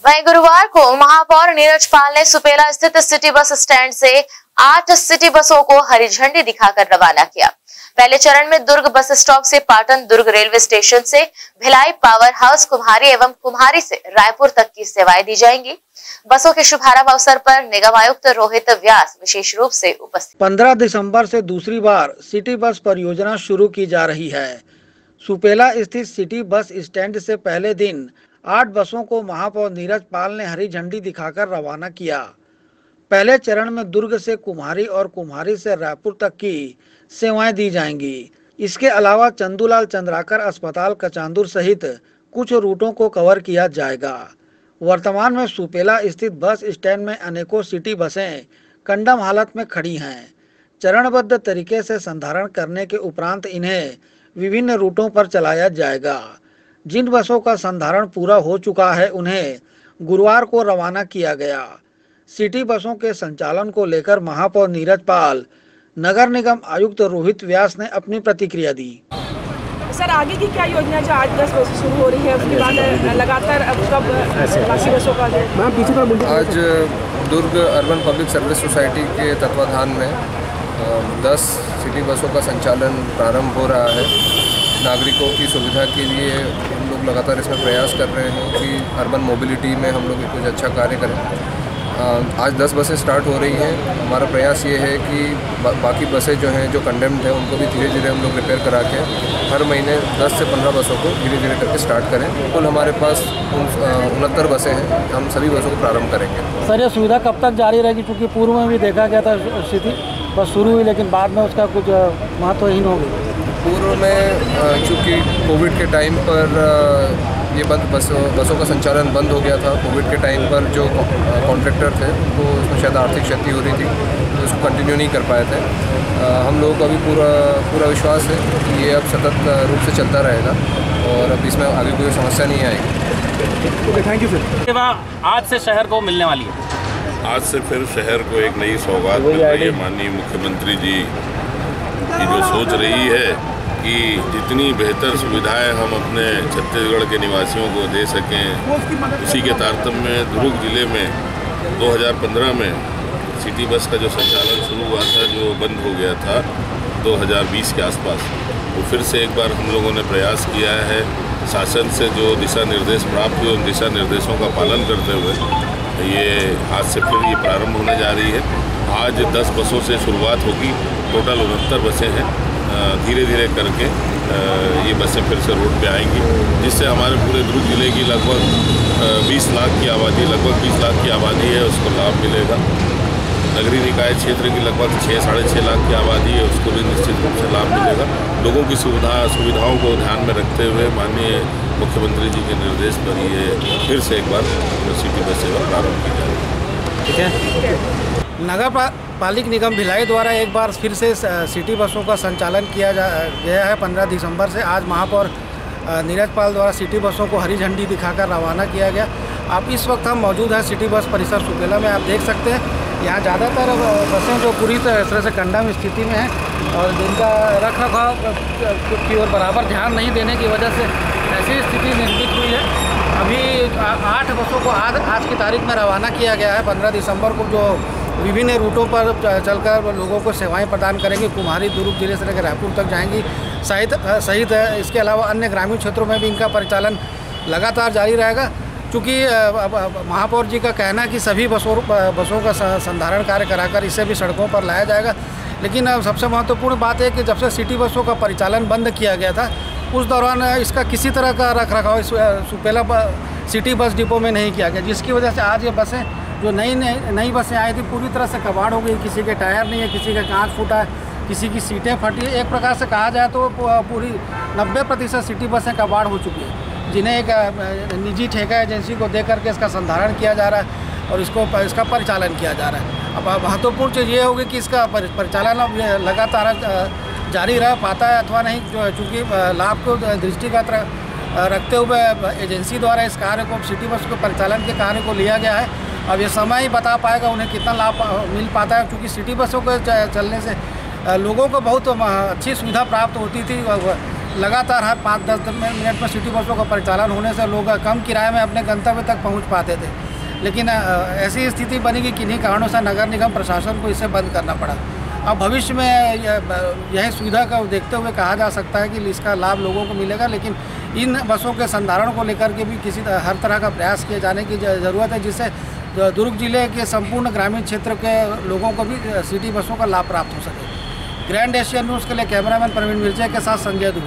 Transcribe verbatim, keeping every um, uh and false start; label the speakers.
Speaker 1: वहीं गुरुवार को महापौर नीरज पाल ने सुपेला स्थित सिटी बस स्टैंड से आठ सिटी बसों को हरी झंडी दिखाकर रवाना किया। पहले चरण में दुर्ग बस स्टॉप से पाटन दुर्ग रेलवे स्टेशन से भिलाई पावर हाउस कुम्हारी एवं कुम्हारी से रायपुर तक की सेवाएं दी जाएंगी। बसों के शुभारंभ अवसर पर निगम आयुक्त रोहित व्यास विशेष रूप से उपस्थित।
Speaker 2: पंद्रह दिसंबर से दूसरी बार सिटी बस परियोजना शुरू की जा रही है। सुपेला स्थित सिटी बस स्टैंड से पहले दिन आठ बसों को महापौर नीरज पाल ने हरी झंडी दिखाकर रवाना किया। पहले चरण में दुर्ग से कुम्हारी और कुम्हारी से रायपुर तक की सेवाएं दी जाएंगी। इसके अलावा चंदूलाल चंद्राकर अस्पताल कचांदुर सहित कुछ रूटों को कवर किया जाएगा। वर्तमान में सुपेला स्थित बस स्टैंड में अनेकों सिटी बसें कंडम हालत में खड़ी हैं। चरणबद्ध तरीके से संधारण करने के उपरांत इन्हें विभिन्न रूटों पर चलाया जाएगा। जिन बसों का संधारण पूरा हो चुका है उन्हें गुरुवार को रवाना किया गया। सिटी बसों के संचालन को लेकर महापौर नीरज पाल, नगर निगम आयुक्त रोहित व्यास ने अपनी प्रतिक्रिया दी।
Speaker 3: सर, आगे की क्या योजना है? जो आज दस बसें शुरू हो रही है, उसके बाद लगातार अब कब बाकी बसों का?
Speaker 4: आज Durg urban public service society के तत्वाधान में दस सिटी बसों का संचालन प्रारंभ हो रहा है। नागरिकों की सुविधा के लिए हम लोग लगातार इसमें प्रयास कर रहे हैं कि अर्बन मोबिलिटी में हम लोग कुछ अच्छा कार्य करें। आज दस बसें स्टार्ट हो रही हैं। हमारा प्रयास ये है कि बा, बाकी बसें जो हैं जो कंडेम्ड हैं उनको भी धीरे धीरे हम लोग रिपेयर करा के हर महीने दस से पंद्रह बसों को धीरे धीरे करके स्टार्ट करें। कुल हमारे पास उनहत्तर बसें हैं। हम सभी बसों को प्रारंभ करेंगे।
Speaker 2: सर, ये सुविधा कब तक जारी रहेगी? क्योंकि पूर्व में भी देखा गया था स्थिति बस शुरू हुई लेकिन बाद में उसका कुछ महत्वहीन हो गई।
Speaker 4: पूर्व में चूँकि कोविड के टाइम पर ये बंद बसों बसों का संचालन बंद हो गया था। कोविड के टाइम पर जो कॉन्ट्रैक्टर थे उनको उसमें शायद आर्थिक क्षति हो रही थी तो उसको कंटिन्यू नहीं कर पाए थे। हम लोगों को अभी पूरा पूरा विश्वास है कि ये अब सतत रूप से चलता रहेगा और अब इसमें आगे कोई समस्या नहीं आएगी।
Speaker 5: Okay, thank you sir.
Speaker 6: सेवा आज से शहर को मिलने वाली है।
Speaker 7: आज से फिर शहर को एक नई सौगात मिल रही है। माननीय मुख्यमंत्री जी की जो सोच रही है कि जितनी बेहतर सुविधाएं हम अपने छत्तीसगढ़ के निवासियों को दे सकें, उसी के तारतम्य में दुर्ग जिले में दो हज़ार पंद्रह में सिटी बस का जो संचालन शुरू हुआ था, जो बंद हो गया था दो हज़ार बीस के आसपास, वो फिर से एक बार हम लोगों ने प्रयास किया है। शासन से जो दिशा निर्देश प्राप्त हुए उन दिशा निर्देशों का पालन करते हुए ये आज से फिर ये प्रारंभ होने जा रही है। आज दस बसों से शुरुआत होगी। टोटल उनहत्तर बसें हैं। धीरे धीरे करके ये बसें फिर से रोड पे आएंगी, जिससे हमारे पूरे दुर्ग जिले की लगभग बीस लाख की आबादी लगभग बीस लाख की आबादी है, उसको लाभ मिलेगा। नगरीय निकाय क्षेत्र की लगभग छः साढ़े छः लाख की आबादी है, उसको भी निश्चित रूप से लाभ मिलेगा। लोगों की सुविधा सुविधाओं को ध्यान में रखते हुए माननीय मुख्यमंत्री जी के निर्देश पर ये फिर से एक बार सिटी बस सेवा प्रारंभ की जाएगी।
Speaker 2: ठीक है। नगर पालिक निगम भिलाई द्वारा एक बार फिर से सिटी बसों का संचालन किया जा गया है। पंद्रह दिसंबर से आज महापौर नीरज पाल द्वारा सिटी बसों को हरी झंडी दिखाकर रवाना किया गया। अब इस वक्त हम मौजूद हैं सिटी बस परिसर सुपेला में। आप देख सकते हैं यहाँ ज़्यादातर बसें जो पूरी तरह से कंडम स्थिति में हैं और जिनका रख रखाव की ओर बराबर ध्यान नहीं देने की वजह से ऐसी स्थिति निर्मित हुई है। अभी आठ बसों को आज आज की तारीख में रवाना किया गया है। पंद्रह दिसंबर को जो विभिन्न रूटों पर चलकर लोगों को सेवाएं प्रदान करेंगी। कुम्हारी दुर्ग जिले से लेकर रायपुर तक जाएंगी सहित सहित इसके अलावा अन्य ग्रामीण क्षेत्रों में भी इनका परिचालन लगातार जारी रहेगा। चूँकि महापौर जी का कहना है कि सभी बसों बसों का संधारण कार्य कराकर इसे भी सड़कों पर लाया जाएगा। लेकिन सबसे महत्वपूर्ण बात है कि जब से सिटी बसों का परिचालन बंद किया गया था उस दौरान इसका किसी तरह का रख रखाव सुपेला सिटी बस डिपो में नहीं किया गया, जिसकी वजह से आज ये बसें जो नई नई नई बसें आई थी पूरी तरह से कबाड़ हो गई। किसी के टायर नहीं है, किसी का कांच फूटा है, किसी की सीटें फटी है। एक प्रकार से कहा जाए तो पूरी नब्बे प्रतिशत सिटी बसें कबाड़ हो चुकी हैं, जिन्हें एक निजी ठेका एजेंसी को दे करके इसका संधारण किया जा रहा है और इसको इसका परिचालन किया जा रहा है। अब महत्वपूर्ण चीज़ ये होगी कि इसका परिचालन लगातार जारी रह पाता है अथवा नहीं, चूँकि लाभ को दृष्टिगत रखते हुए एजेंसी द्वारा इस कार्य को सिटी बस के परिचालन के कार्य को लिया गया है। अब ये समय ही बता पाएगा उन्हें कितना लाभ मिल पाता है, क्योंकि सिटी बसों के चलने से लोगों को बहुत अच्छी सुविधा प्राप्त होती थी। लगातार हर पाँच दस मिनट में सिटी बसों का परिचालन होने से लोग कम किराए में अपने गंतव्य तक पहुंच पाते थे, लेकिन ऐसी स्थिति बनी कि किन्हीं कारणों से नगर निगम प्रशासन को इसे बंद करना पड़ा। अब भविष्य में यह सुविधा का देखते हुए कहा जा सकता है कि इसका लाभ लोगों को मिलेगा, लेकिन इन बसों के संधारण को लेकर के भी किसी हर तरह का प्रयास किए जाने की ज़रूरत है, जिससे दुर्ग जिले के संपूर्ण ग्रामीण क्षेत्र के लोगों को भी सिटी बसों का लाभ प्राप्त हो सके। ग्रैंड एशिया न्यूज़ के लिए कैमरामैन प्रवीण मिर्जा के साथ संजय दुबे।